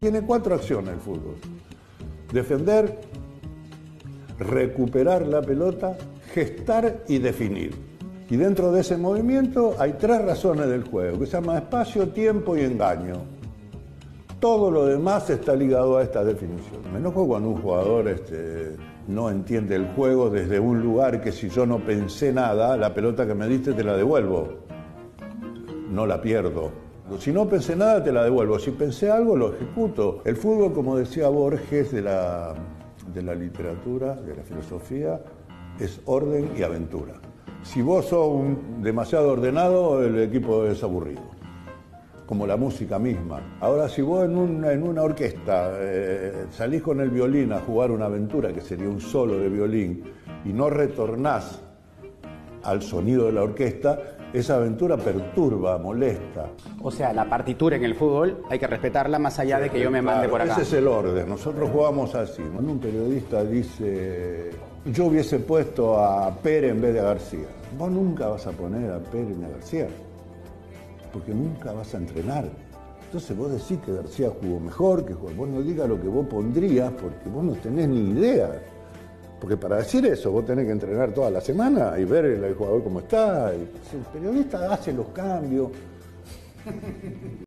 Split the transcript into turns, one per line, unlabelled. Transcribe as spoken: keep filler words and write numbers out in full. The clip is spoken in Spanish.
Tiene cuatro acciones el fútbol: defender, recuperar la pelota, gestar y definir. Y dentro de ese movimiento hay tres razones del juego, que se llama espacio, tiempo y engaño. Todo lo demás está ligado a estas definiciones. Me enojo cuando un jugador este, no entiende el juego desde un lugar que si yo no pensé nada, la pelota que me diste te la devuelvo. No la pierdo. Si no pensé nada, te la devuelvo. Si pensé algo, lo ejecuto. El fútbol, como decía Borges, de la, de la literatura, de la filosofía, es orden y aventura. Si vos sos un demasiado ordenado, el equipo es aburrido, como la música misma. Ahora, si vos en una, en una orquesta eh, salís con el violín a jugar una aventura, que sería un solo de violín, y no retornás al sonido de la orquesta, esa aventura perturba, molesta.
O sea, la partitura en el fútbol hay que respetarla más allá de que yo me
Claro,
mande por acá.
Ese es el orden. Nosotros jugamos así. Cuando un periodista dice: yo hubiese puesto a Pérez en vez de a García. Vos nunca vas a poner a Pérez ni a García, porque nunca vas a entrenar. Entonces vos decís que García jugó mejor, que jugó. Vos no digas lo que vos pondrías, porque vos no tenés ni idea. Porque para decir eso vos tenés que entrenar toda la semana y ver el jugador cómo está. El periodista hace los cambios.